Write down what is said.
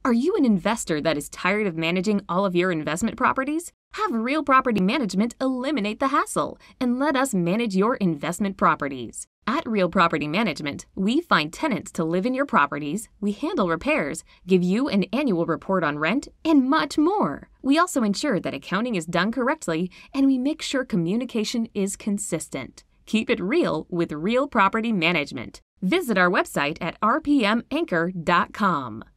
Are you an investor that is tired of managing all of your investment properties? Have Real Property Management eliminate the hassle and let us manage your investment properties. At Real Property Management, we find tenants to live in your properties, we handle repairs, give you an annual report on rent, and much more. We also ensure that accounting is done correctly, and we make sure communication is consistent. Keep it real with Real Property Management. Visit our website at rpmanchor.com.